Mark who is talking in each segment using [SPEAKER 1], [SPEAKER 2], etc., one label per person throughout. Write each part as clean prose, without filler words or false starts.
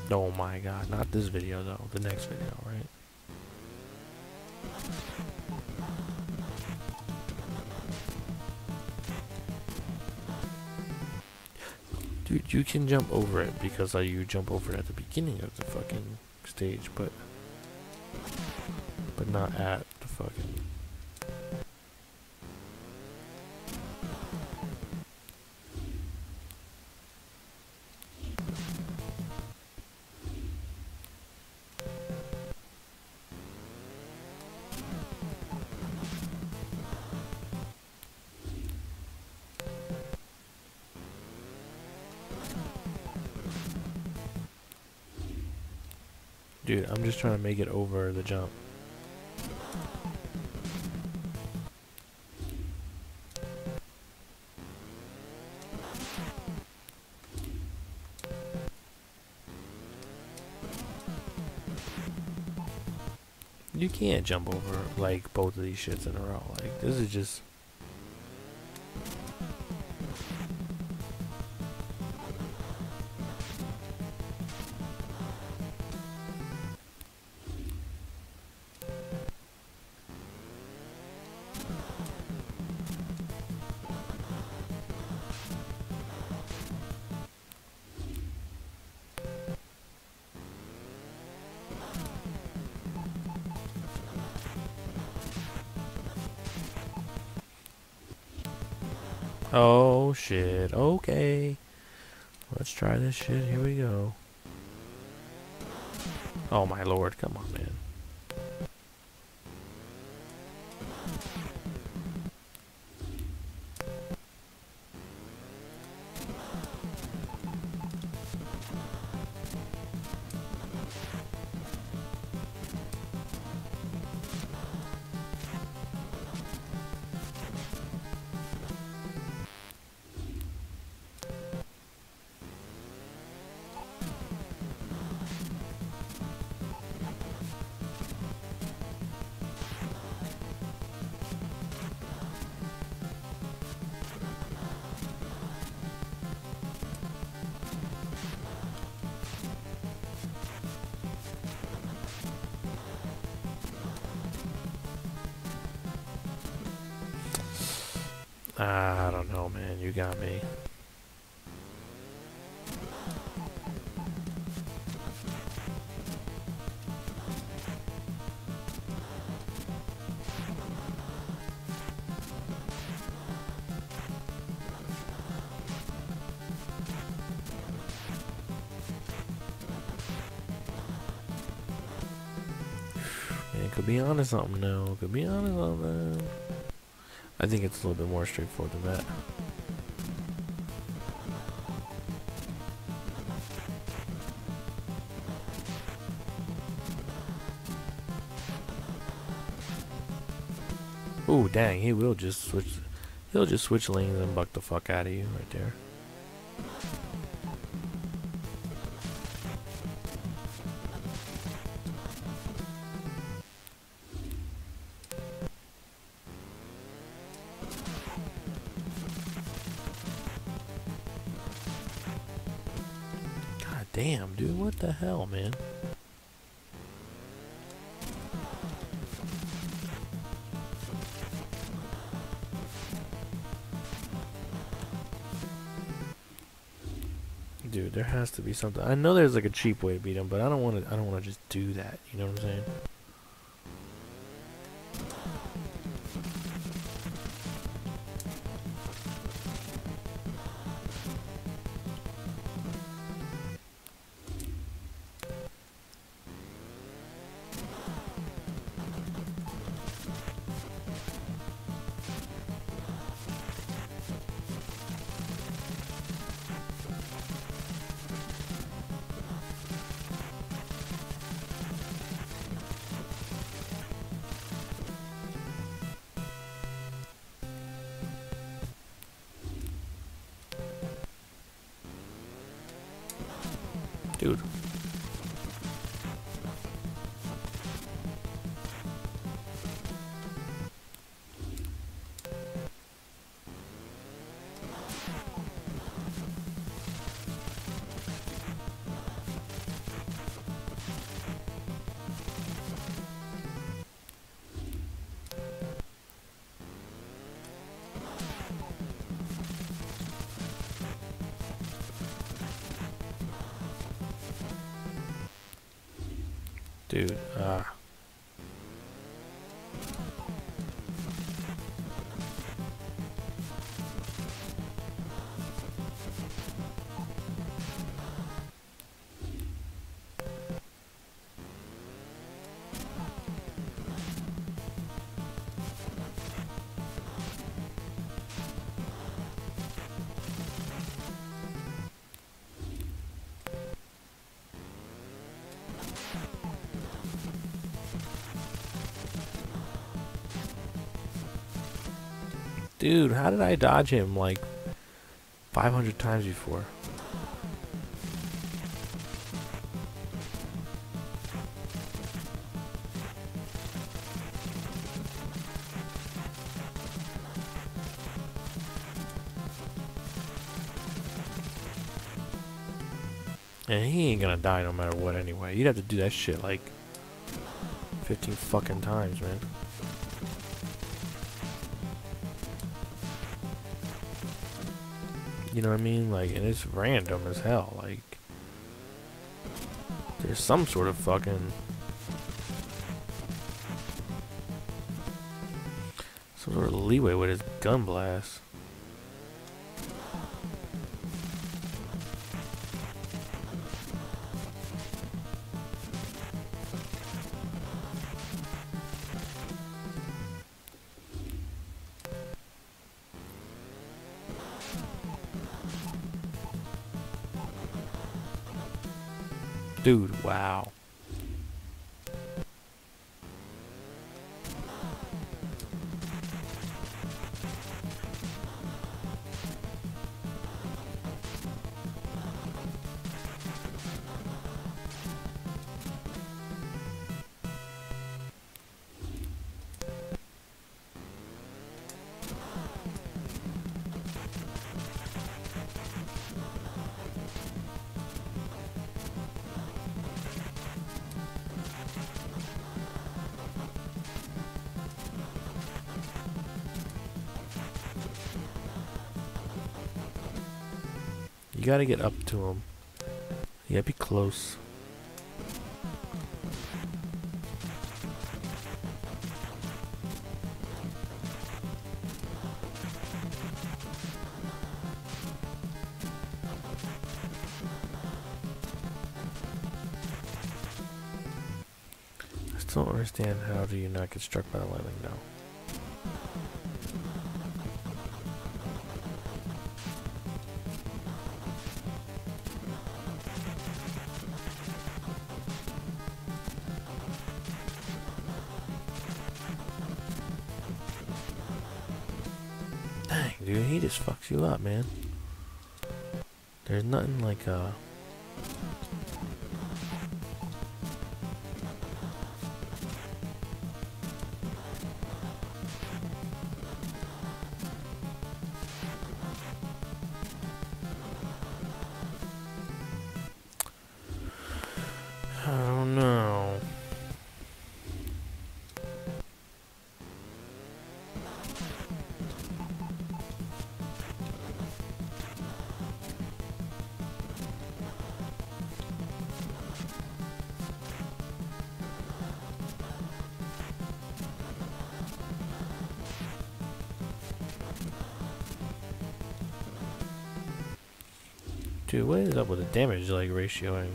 [SPEAKER 1] Oh my god, not this video though. The next video, right? Dude, you can jump over it because you jump over it at the beginning of the fucking stage, but not at the fucking. Dude, I'm just trying to make it over the jump. You can't jump over like both of these shits in a row. Like this is just. Oh shit. Okay. Let's try this shit. Here we go. Oh my lord. Come on, man. I don't know, man. You got me. Man, could be onto something now. Could be onto something. I think it's a little bit more straightforward than that. Ooh, dang, he will just switch. He'll just switch lanes and buck the fuck out of you right there. God damn, dude, what the hell, man? Dude, there has to be something. I know there's like a cheap way to beat him, but I don't want to. I don't want to just do that. You know what I'm saying? Dude. Dude, dude, how did I dodge him like 500 times before? And he ain't gonna die no matter what anyway. You'd have to do that shit like 15 fucking times, man. You know what I mean? Like, and it's random as hell. Like, there's some sort of fucking... some sort of leeway with his gun blast. Dude, wow. You gotta get up to him. You gotta be close. I still don't understand how do you not get struck by the lightning now. Dang, dude, he just fucks you up, man. There's nothing like I don't know. Dude, what is up with the damage like ratioing?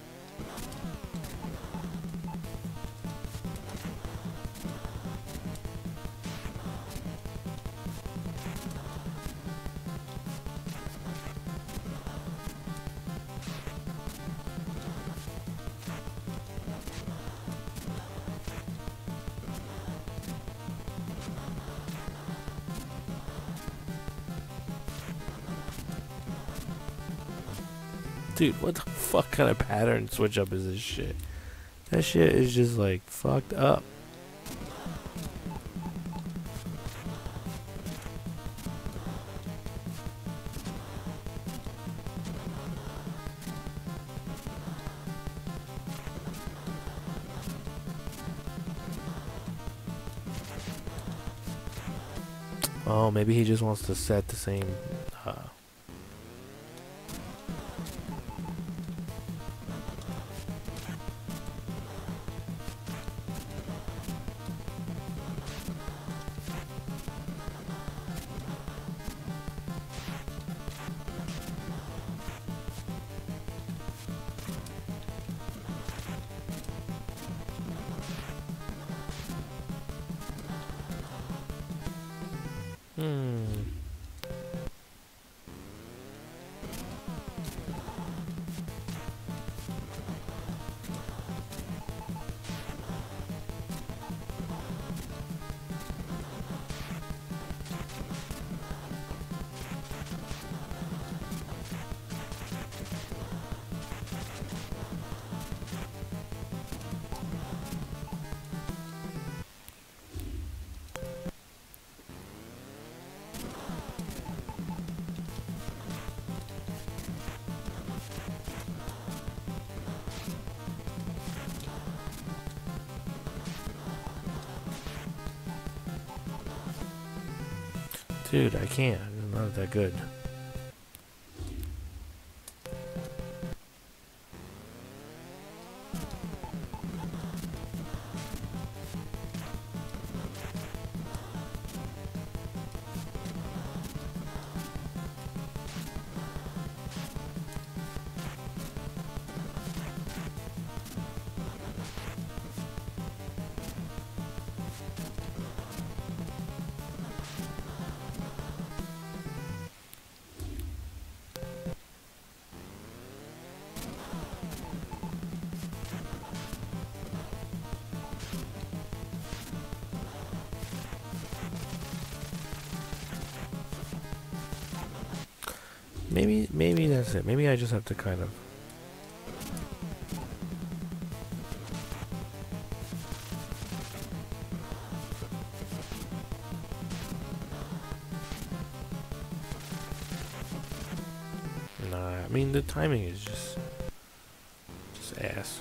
[SPEAKER 1] Dude, what the fuck kind of pattern switch up is this shit? That shit is just like fucked up. Oh, maybe he just wants to set the same Hmm. Dude, I can't. It's not that good. Maybe that's it. Maybe I just have to kind of... Nah, I mean, the timing is just ass.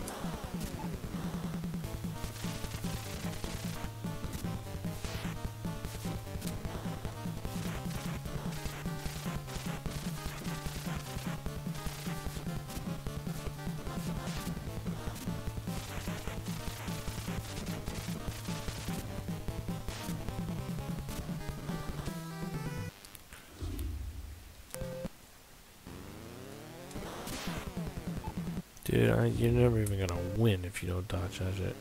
[SPEAKER 1] Dude, you're never even gonna win if you don't dodge that shit.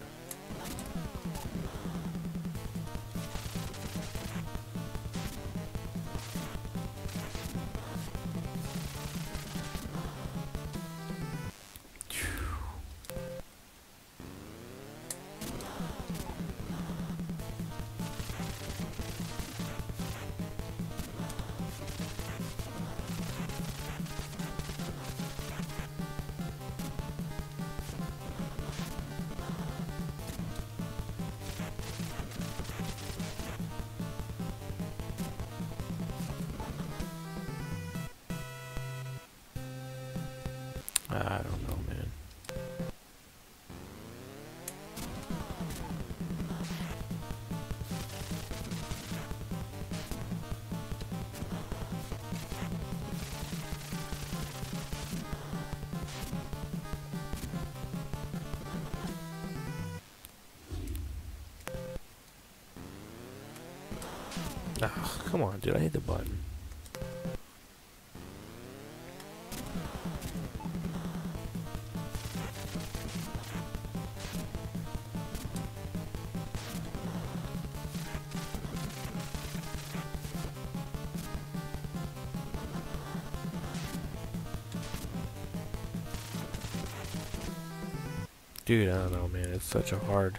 [SPEAKER 1] I don't know, man. Ah, come on, dude. I hit the button. Dude, I don't know, man. It's such a hard...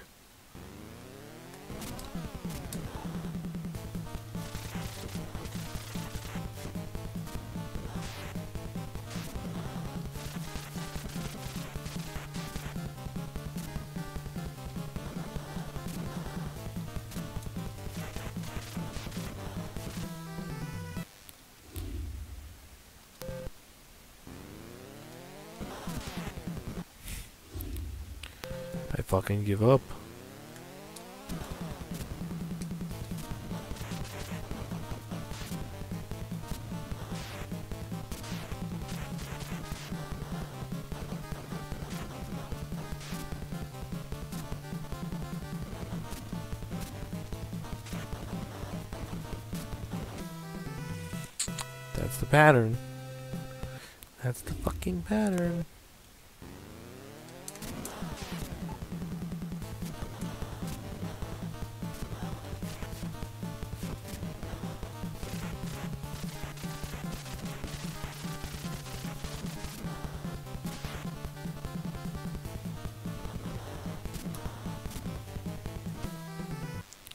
[SPEAKER 1] I fucking give up. That's the pattern. That's the fucking pattern.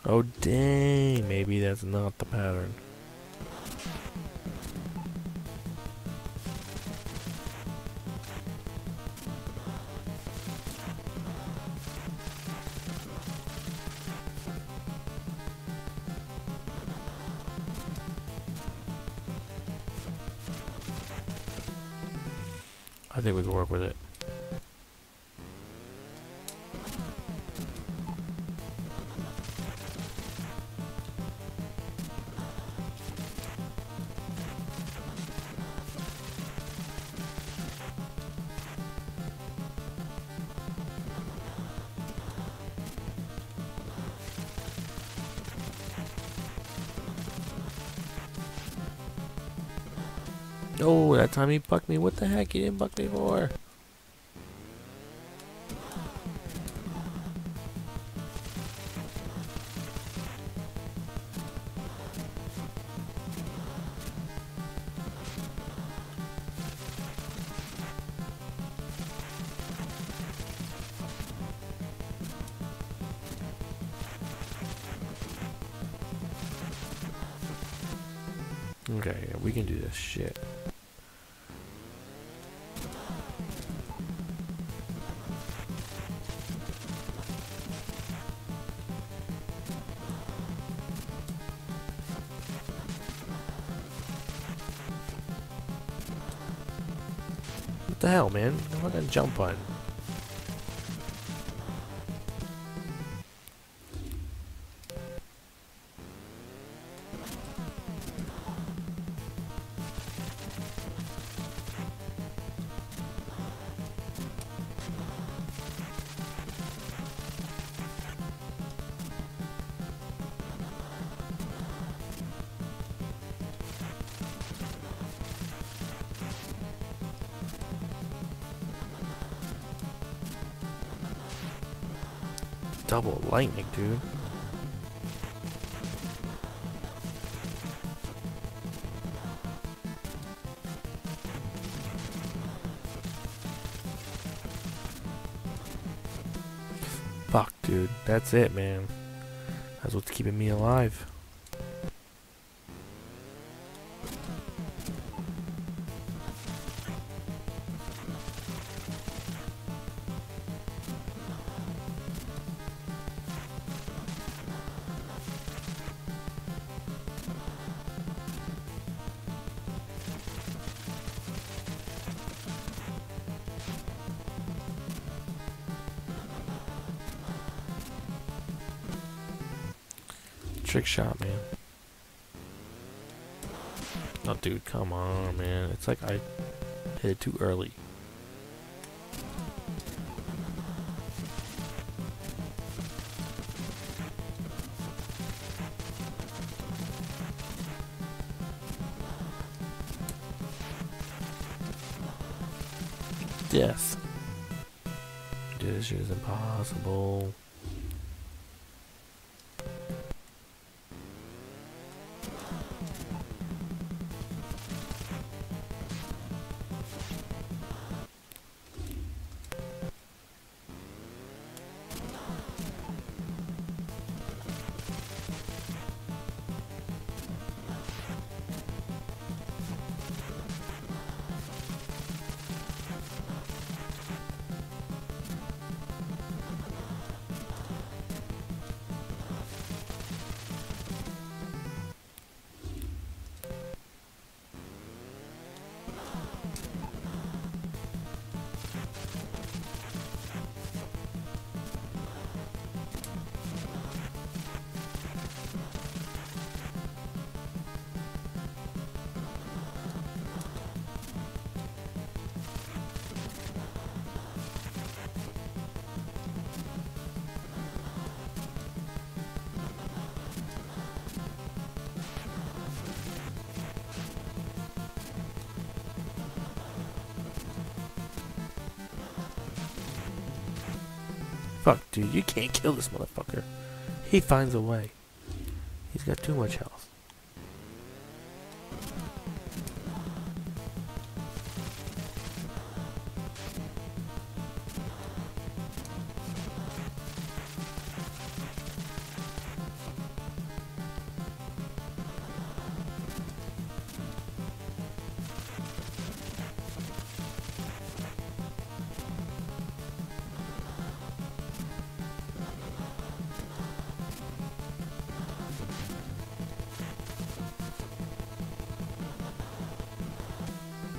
[SPEAKER 1] Oh dang, maybe that's not the pattern. I think we can work with it. Oh, that time he bucked me. What the heck? He didn't buck me for? Okay, we can do this shit. What the hell, man? I'm not gonna jump on. Double lightning, dude. Fuck, dude. That's it, man. That's what's keeping me alive. Trick shot, man. Oh, dude, come on, man. It's like I hit it too early. Yes. Dude, this shit is impossible. Fuck, dude, you can't kill this motherfucker. He finds a way. He's got too much health.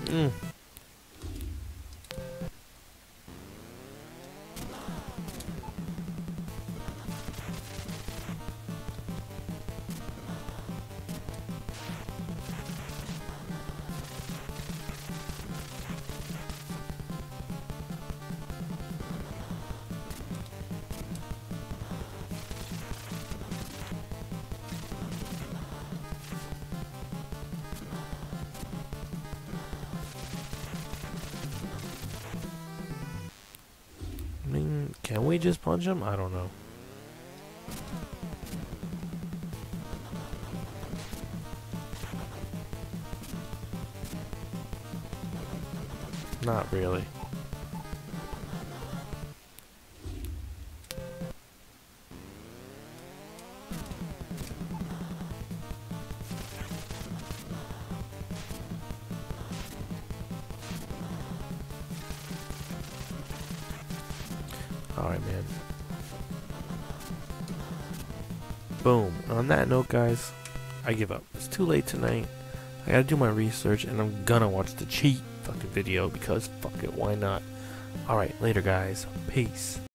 [SPEAKER 1] Mm. I mean, can we just punch him? I don't know. Not really. Alright, man. Boom. On that note, guys, I give up. It's too late tonight. I gotta do my research, and I'm gonna watch the cheat fucking video because fuck it, why not? Alright, later, guys. Peace.